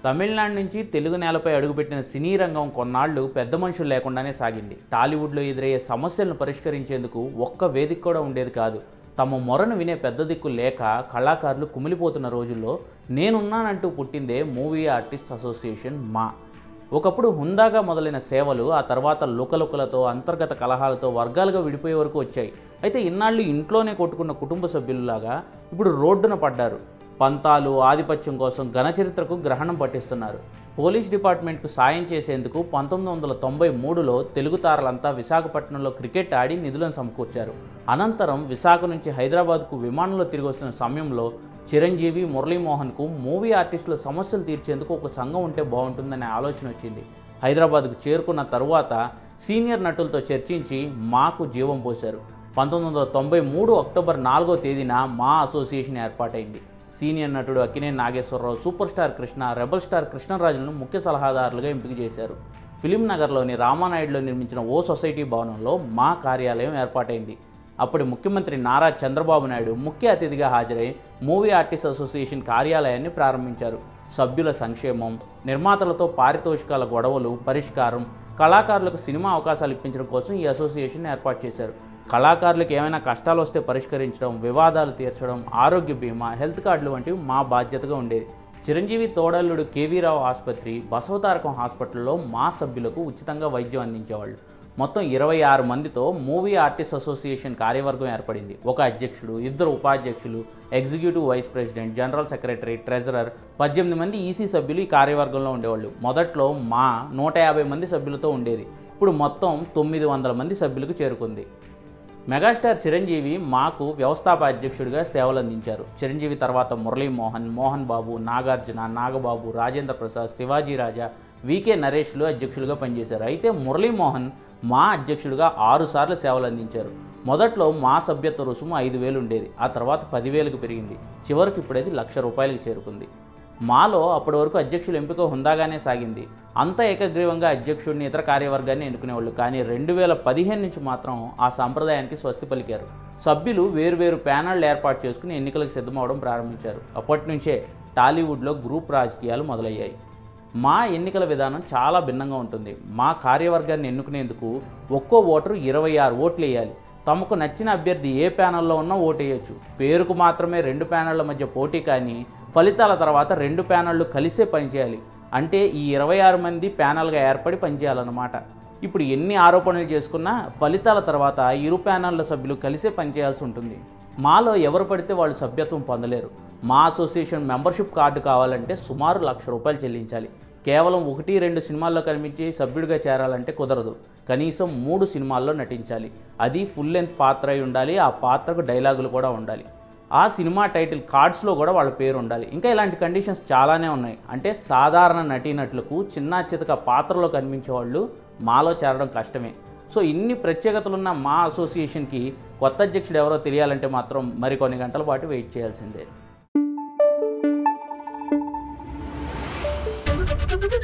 తమిళనాడు నుంచి తెలుగు నేలపై అడుగుపెట్టిన సినీ రంగం కొన్నాళ్లు పెద్ద మనుషులు లేకుండానే సాగింది. టాలీవుడ్లో ఎదురయ్యే సమస్యలను పరిష్కరించేందుకు ఒక్క వేదిక కూడా ఉండేది కాదు. తమ మొరను వినే పెద్ద దిక్కు లేక కళాకారులు కుమిలిపోతున్న రోజుల్లో నేనున్నానంటూ పుట్టిందే మూవీ ఆర్టిస్ట్ అసోసియేషన్ మా. ఒకప్పుడు హుందాగా మొదలైన సేవలు ఆ తర్వాత లుకలుకలతో అంతర్గత కలహాలతో వర్గాలుగా విడిపోయే వరకు వచ్చాయి. అయితే ఇన్నాళ్ళు ఇంట్లోనే కొట్టుకున్న కుటుంబ సభ్యుల్లాగా ఇప్పుడు రోడ్డున పడ్డారు. పంతాలు ఆధిపత్యం కోసం ఘనచరిత్రకు గ్రహణం పట్టిస్తున్నారు. పోలీస్ డిపార్ట్మెంట్కు సాయం చేసేందుకు 1993లో తెలుగు తారలంతా విశాఖపట్నంలో క్రికెట్ ఆడి నిధులను సమకూర్చారు. అనంతరం విశాఖ నుంచి హైదరాబాద్కు విమానంలో తిరిగి వస్తున్న సమయంలో చిరంజీవి, మురళీమోహన్కు మూవీ ఆర్టిస్టుల సమస్యలు తీర్చేందుకు ఒక సంఘం ఉంటే బాగుంటుందనే ఆలోచన వచ్చింది. హైదరాబాద్కు చేరుకున్న తరువాత సీనియర్ నటులతో చర్చించి మాకు జీవం పోశారు. 1993 అక్టోబర్ 4వ తేదీన మా అసోసియేషన్ ఏర్పాటైంది. సీనియర్ నటుడు Akkineni Nageswara Rao, super star Krishna, rebel star కృష్ణరాజులను ముఖ్య సలహాదారులుగా ఎంపిక చేశారు. ఫిలిం నగర్లోని రామానాయుడులో నిర్మించిన ఓ సొసైటీ భవనంలో మా కార్యాలయం ఏర్పాటైంది. అప్పటి ముఖ్యమంత్రి నారా చంద్రబాబు నాయుడు ముఖ్య అతిథిగా హాజరై మూవీ ఆర్టిస్ట్ అసోసియేషన్ కార్యాలయాన్ని ప్రారంభించారు. సభ్యుల సంక్షేమం, నిర్మాతలతో పారితోషికాల గొడవలు పరిష్కారం, కళాకారులకు సినిమా అవకాశాలు ఇప్పించడం కోసం ఈ అసోసియేషన్ ఏర్పాటు చేశారు. కళాకారులకు ఏమైనా కష్టాలు వస్తే పరిష్కరించడం, వివాదాలు తీర్చడం, ఆరోగ్య బీమా, హెల్త్ కార్డులు వంటివి మా బాధ్యతగా ఉండేది. చిరంజీవి తోడల్లుడు కేవీరావు ఆసుపత్రి, బసవతారకం హాస్పిటల్లో మా సభ్యులకు ఉచితంగా వైద్యం అందించేవాళ్ళు. మొత్తం 26 మందితో మూవీ ఆర్టిస్ట్ అసోసియేషన్ కార్యవర్గం ఏర్పడింది. ఒక అధ్యక్షుడు, 2 ఉపాధ్యక్షులు, executive vice president, general secretary, treasurer, 18 మంది ఈసీ సభ్యులు ఈ కార్యవర్గంలో ఉండేవాళ్ళు. మొదట్లో మా 150 మంది సభ్యులతో ఉండేది. ఇప్పుడు మొత్తం 900 మంది సభ్యులకు చేరుకుంది. మెగాస్టార్ చిరంజీవి మాకు వ్యవస్థాపక అధ్యక్షుడిగా సేవలు అందించారు. చిరంజీవి తర్వాత మురళీమోహన్, మోహన్ బాబు, నాగార్జున, నాగబాబు, రాజేంద్ర ప్రసాద్, శివాజీ రాజా, వికే నరేష్లు అధ్యక్షులుగా పనిచేశారు. అయితే మురళీమోహన్ మా అధ్యక్షుడిగా 6 సార్లు సేవలు అందించారు. మొదట్లో మా సభ్యత్వ రుసుము 5,000 ఉండేది. ఆ తర్వాత 10,000కు పెరిగింది. చివరికి ఇప్పుడు అది ₹1,00,000 చేరుకుంది. మాలో అప్పటి వరకు అధ్యక్షుల ఎంపిక హుందాగానే సాగింది. అంత ఏకగ్రీవంగా అధ్యక్షుడిని, ఇతర కార్యవర్గాన్ని ఎన్నుకునేవాళ్ళు. కానీ 2015 నుంచి మాత్రం ఆ సంప్రదాయానికి స్వస్తి పలికారు. సభ్యులు వేరువేరు ప్యానళ్లు ఏర్పాటు చేసుకుని ఎన్నికలకు సిద్ధమవడం ప్రారంభించారు. అప్పటి నుంచే టాలీవుడ్లో గ్రూప్ రాజకీయాలు మొదలయ్యాయి. మా ఎన్నికల విధానం చాలా భిన్నంగా ఉంటుంది. మా కార్యవర్గాన్ని ఎన్నుకునేందుకు ఒక్కో ఓటరు 26 ఓట్లు వేయాలి. తమకు నచ్చిన అభ్యర్థి ఏ ప్యానల్లో ఉన్నా ఓటేయచ్చు. పేరుకు మాత్రమే 2 ప్యానళ్ల మధ్య పోటీ, కానీ ఫలితాల తర్వాత 2 ప్యానళ్లు కలిసే పనిచేయాలి. అంటే ఈ 26 మంది ప్యానల్గా ఏర్పడి పనిచేయాలన్నమాట. ఇప్పుడు ఎన్ని ఆరోపణలు చేసుకున్నా ఫలితాల తర్వాత ఇరు ప్యానళ్ల సభ్యులు కలిసే పనిచేయాల్సి ఉంటుంది. మాలో ఎవరు పడితే వాళ్ళు సభ్యత్వం పొందలేరు. మా అసోసియేషన్ మెంబర్షిప్ కార్డు కావాలంటే సుమారు ₹1,00,000 చెల్లించాలి. కేవలం 1-2 సినిమాల్లో కనిపించి సభ్యుడిగా చేరాలంటే కుదరదు. కనీసం 3 సినిమాల్లో నటించాలి. అది ఫుల్ లెంత్ పాత్ర అయి ఉండాలి. ఆ పాత్రకు డైలాగులు కూడా ఉండాలి. ఆ సినిమా టైటిల్ కార్డ్స్లో కూడా వాళ్ళ పేరు ఉండాలి. ఇంకా ఇలాంటి కండిషన్స్ చాలానే ఉన్నాయి. అంటే సాధారణ నటీనటులకు చిన్న చితక పాత్రలో కనిపించే వాళ్ళు మాలో చేరడం కష్టమే. సో ఇన్ని ప్రత్యేకతలున్న మా అసోసియేషన్కి కొత్త అధ్యక్షుడు ఎవరో తెలియాలంటే మాత్రం మరికొన్ని గంటల పాటు వెయిట్ చేయాల్సిందే.